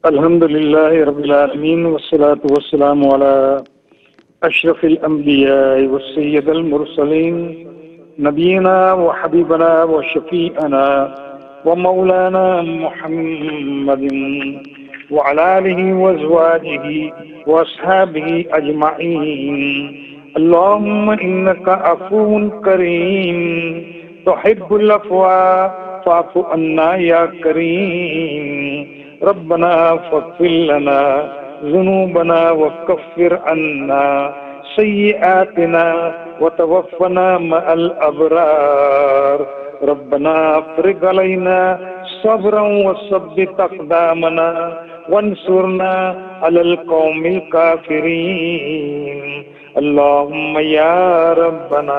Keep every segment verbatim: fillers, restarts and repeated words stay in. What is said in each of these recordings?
الحمد لله رب العالمين والصلاة والسلام على أشرف الأنبياء والسيد المرسلين نبينا وحبيبنا وشفيعنا ومولانا محمد وعلى آله وأزواجه وأصحابه أجمعين. اللهم إنك عفو كريم تحب العفو فاعف عنا يا كريم. ربنا فاغفر لنا ذنوبنا وكفر عنا سيئاتنا وتوفنا مع الأبرار. ربنا افرغ علينا صبرا وثبت أقدامنا وانصرنا على القوم الكافرين. اللهم يا ربنا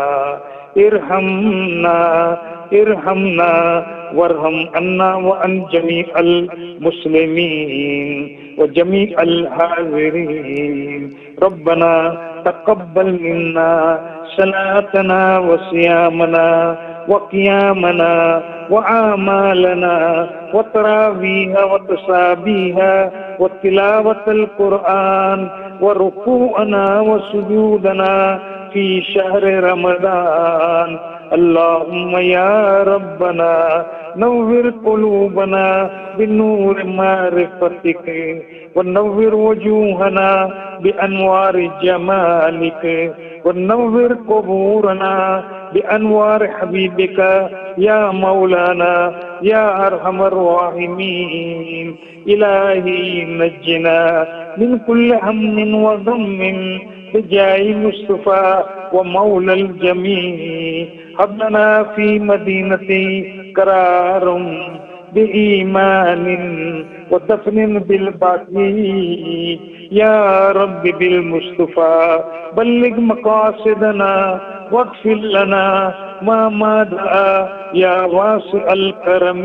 ارحمنا ارحمنا وارحم عنا وعن جميع المسلمين وجميع الحاضرين. ربنا تقبل منا صلاتنا وصيامنا وقيامنا وأعمالنا وتراويها وتسابيها وتلاوة القرآن وركوعنا وسجودنا في شهر رمضان. اللهم يا ربنا نور قلوبنا بنور معرفتك ونور وجوهنا بأنوار جمالك ونور قبورنا بأنوار حبيبك يا مولانا يا أرحم الراحمين. إلهي نجنا من كل هم وغم بجاه مصطفى ومولى الجميع. هب لنا في مدينتي قرار بإيمان ودفن بالباقي. يا رب بالمصطفى بلغ مقاصدنا واغفر لنا ما مدعا يا واسع الكرم.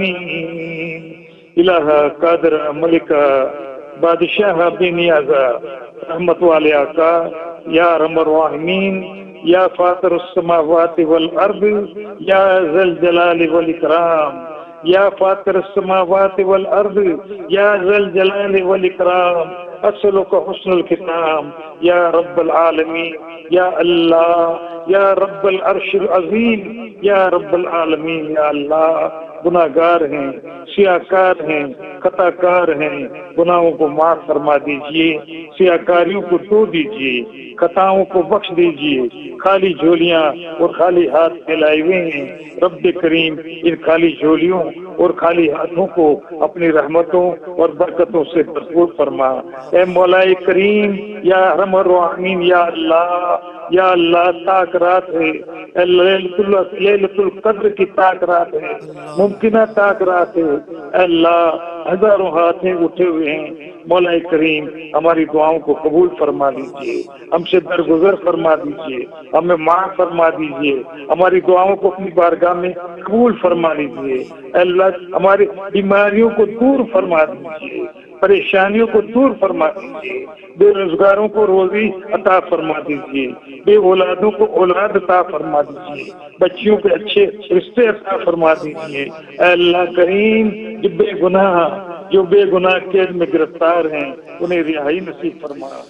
الہ قادر ملکہ بادشاہ بے نیازا رحمت والے آقا یا ارحم الراحمین یا فاطر السماوات والارض یا ذی الجلال والاکرام یا فاطر السماوات والارض یا ذی الجلال والاکرام. اسألک حسن الختام یا رب العالمین یا اللہ یا رب العرش العظیم یا رب العالمین. یا اللہ گناہ گار ہیں، سیاہ کار ہیں، خطا کار ہیں، گناہوں کو معاف فرما دیجئے، سیاہ کاریوں کو دھو دیجئے، خطاؤں کو بخش دیجئے. خالی جھولیاں اور خالی ہاتھ پھیلائے ہوئے ہیں. رب کریم ان خالی جھولیوں اور خالی ہاتھوں کو اپنی رحمتوں اور برکتوں سے بھرپور فرما. اے مولا کریم یا ارحم الراحمین یا اللہ یا اللہ تاک رات ہے، لیلۃ القدر کی تاک رات ہے، ممکنہ تاک رات ہے. اے اللہ ہزاروں ہاتھیں اٹھے ہوئے ہیں. مولا کریم ہماری دعاؤں کو قبول فرما دیجئے، ہم سے درگزر فرما دیجئے، ہمیں معاف فرما دیجئے، ہماری دعاؤں کو اپنی بارگاہ میں قبول فرما لیجئے. اے اللہ ہماری بیماریوں کو دور فرما دیجئے، پریشانیوں کو دور فرما دیجئے، بے روزگاروں کو روزی عطا فرما دیجئے، بے اولادوں کو اولاد عطا فرما دیجئے، بچیوں کے اچھے رشتے عطا فرما دیجئے. اے اللہ کریم جو بے گناہ جو بے گناہ قید میں گرفتار ہیں انہیں رہائی نصیب فرما.